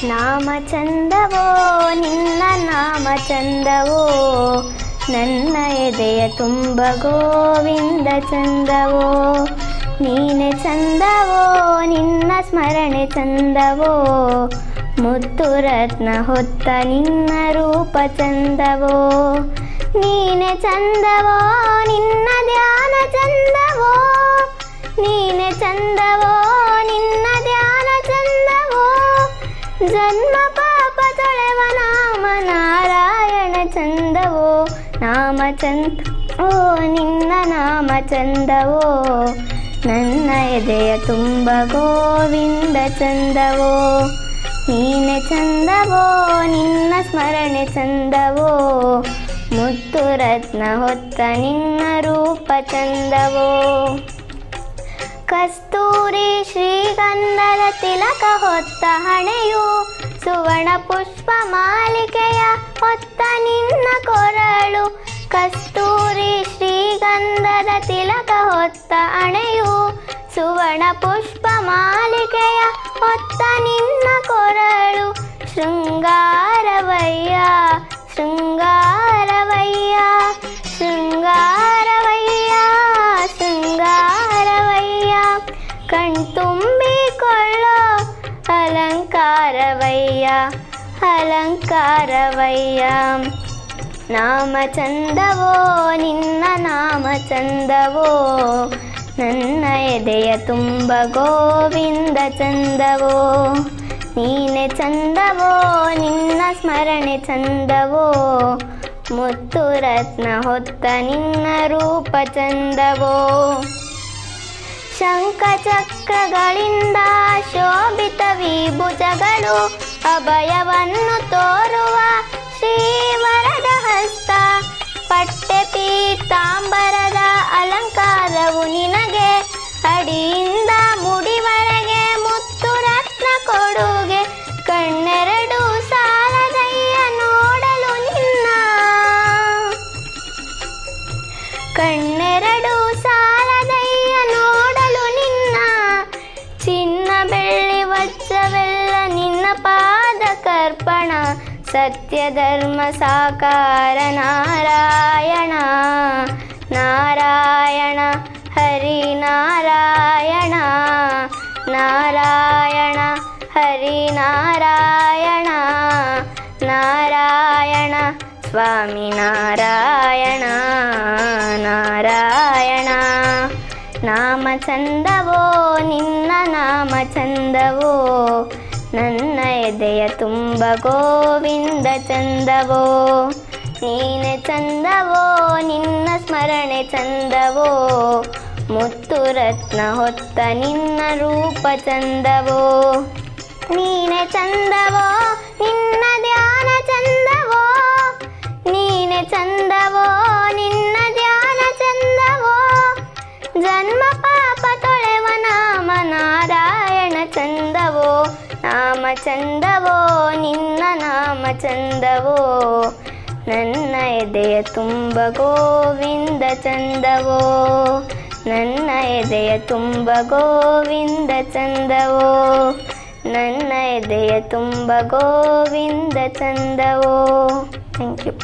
ನಾಮ ಚಂದವೋ ನಿನ್ನ ನಾಮ ಚಂದವೋ, ನನ್ನ ಎದೆಯ ತುಂಬ ಗೋವಿಂದ ಚಂದವೋ. ನೀನೆ ಚಂದವೋ ನಿನ್ನ ಸ್ಮರಣೆ ಚಂದವೋ, ಮುತ್ತು ರತ್ನ ಹೊತ್ತ ನಿನ್ನ ರೂಪ ಚಂದವೋ. ನೀನೆ ಚಂದವೋ ನಿನ್ನ ಧ್ಯಾನ ಚಂದವೋ, ನೀನೆ ಚಂದವೋ ನಿನ್ನ ಧ್ಯಾನ ಚಂದವೋ. ಜನ್ಮ ಪಾಪ ತೊಳೆವ ನಾಮ ನಾರಾಯಣ ಚಂದವೋ. ನಾಮ ಚಂದವೋ ನಿನ್ನ ನಾಮ ಚಂದವೋ, ನನ್ನ ಎದೆಯ ತುಂಬ ಗೋವಿಂದ ಚಂದವೋ. ನೀನೆ ಚಂದವೋ ನಿನ್ನ ಸ್ಮರಣೆ ಚಂದವೋ, ಮುತ್ತು ರತ್ನ ಹೊತ್ತ ನಿನ್ನ ರೂಪ ಚಂದವೋ. ಕಸ್ತೂರಿ ಶ್ರೀಗಂಧದ ತಿಲಕ ಹೊತ್ತ ಹಣೆಯು, ಸುವರ್ಣ ಪುಷ್ಪ ಮಾಲಿಕೆಯ ಹೊತ್ತ ನಿನ್ನ ಕೊರಳು. ಕಸ್ತೂರಿ ಶ್ರೀಗಂಧದ ತಿಲಕ ಹೊತ್ತ ಹಣೆಯು, ಸುವರ್ಣ ಪುಷ್ಪ ಮಾಲಿಕೆಯ ಹೊತ್ತ ನಿನ್ನ ಕೊರಳು. ಶೃಂಗಾರವಯ್ಯ ಶೃಂಗಾರವಯ್ಯ ಶೃಂಗಾರವಯ್ಯ ಶೃಂಗಾರವಯ್ಯ, ಕಣ್ತುಂಬಿಕೊಳ್ಳೋ ಅಲಂಕಾರವಯ್ಯ ಅಲಂಕಾರವಯ್ಯ. ನಾಮ ಚಂದವೋ ನಿನ್ನ ನಾಮ ಚಂದವೋ, ನನ್ನ ಎದೆಯ ತುಂಬ ಗೋವಿಂದ ಚಂದವೋ. ನೀನೆ ಚಂದವೋ ನಿನ್ನ ಸ್ಮರಣೆ ಚಂದವೋ, ಮುತ್ತು ರತ್ನ ಹೊತ್ತ ನಿನ್ನ ರೂಪ ಚಂದವೋ. ಶಂಖ ಚಕ್ರಗಳಿಂದ ಶೋಭಿತ ವಿಭುಜಗಳು, ಅಭಯವನ್ನು ತೋರುವ ಶ್ರೀವರದ ಹಸ್ತ. ಪಟ್ಟೆ ಪೀತಾಂಬರದ ಅಲಂಕಾರವು ನಿನಗೆ, ಅಡಿಯಿಂದ ಮುಡಿವರೆಗೆ ಮುತ್ತು ರತ್ನ ಕೊಡುಗೆ. ಕಣ್ಣೆರಡು ಸಾಲದಯ್ಯ ನೋಡಲು ನಿನ್ನ, ಕಣ್ಣೆರಡು ಸಾಲದಯ್ಯ ನೋಡಲು ನಿನ್ನ. ಚಿನ್ನ ಬೆಳ್ಳಿ ವಜ್ರವೆಲ್ಲ ನಿನ್ನ ಪಾದ ಕರ್ಪಣ, ಸತ್ಯ ಧರ್ಮ ಸಾಕಾರ ನಾರಾಯಣ ನಾರಾಯಣ ಹರಿ ನಾರಾಯಣ ನಾರಾಯಣ ಹರಿ ನಾರಾಯಣ ನಾರಾಯಣ ಸ್ವಾಮಿ ನಾರಾಯಣ ನಾರಾಯಣ. ನಾಮ ಚಂದವೋ ನಿನ್ನ ನಾಮ ಚಂದವೋ, ನನ್ನ ಎದೆಯ ತುಂಬ ಗೋವಿಂದ ಚಂದವೋ. ನೀನೆ ಚಂದವೋ ನಿನ್ನ ಸ್ಮರಣೆ ಚಂದವೋ, ಮುತ್ತು ರತ್ನ ಹೊತ್ತ ನಿನ್ನ ರೂಪ ಚಂದವೋ. ನೀನೆ ಚಂದವೋ ನಿನ್ನ ಧ್ಯಾನ ಚಂದವೋ, ನೀನೆ ಚಂದವೋ ನಿನ್ನ ಧ್ಯಾನ ಚಂದವೋ. ಜನ್ಮ ಪಾಪ ತೊಳೆವ ನಾಮ ನಾರಾಯಣ ಚಂದವೋ. ನಾಮ ಚಂದವೋ ನಿನ್ನ ನಾಮ ಚಂದವೋ, ನನ್ನ ಎದೆಯ ತುಂಬ ಗೋವಿಂದ ಚಂದವೋ. ನನ್ನ ಎದೆಯ ತುಂಬ ಗೋವಿಂದ ಚಂದವೋ, ನನ್ನ ಎದೆಯ ತುಂಬ ಗೋವಿಂದ ಚಂದವೋ. Thank you.